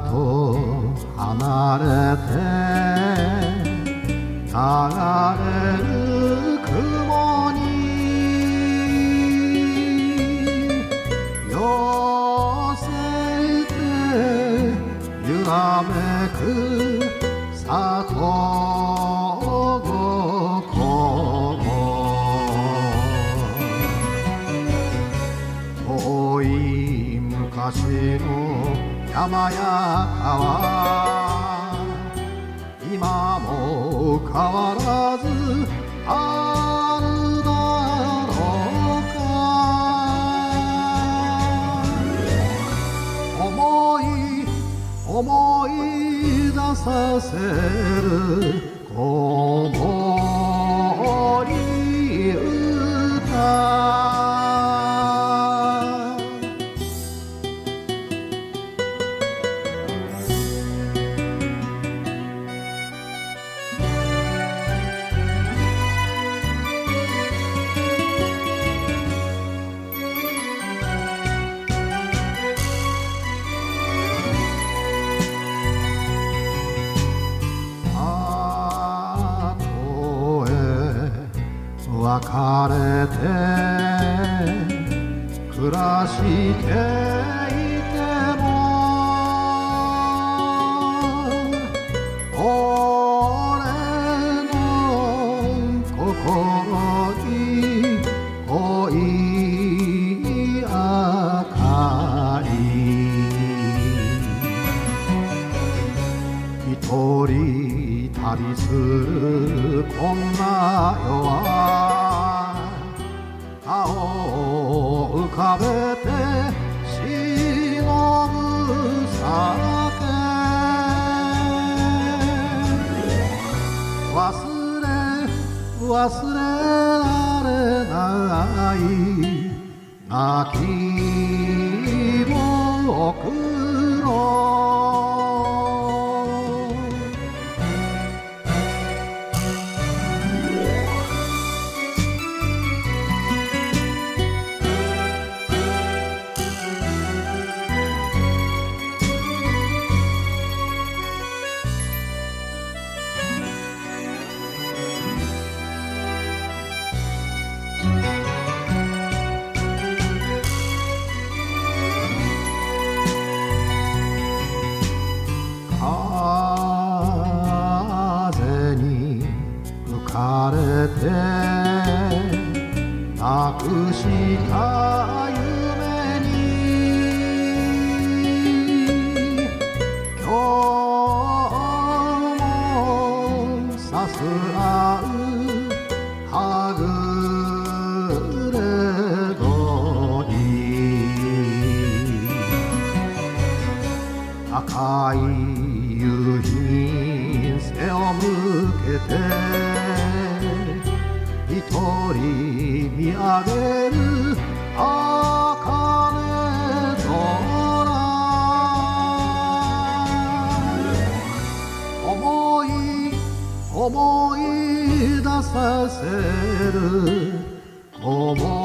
と離れて流れる雲に寄せて揺らめく里心遠い昔の山や川今も変わらずあるだろうか思い出させる子守歌別れて暮らしていても俺の心に恋明かり一人旅するこんな世は顔を浮かべて忍ぶ酒忘れられない泣きぼくろ風に吹かれてなくした夢に今日もさすらうはぐれ鳥赤い夕日に背を向けて一人見上げる茜空思い出させる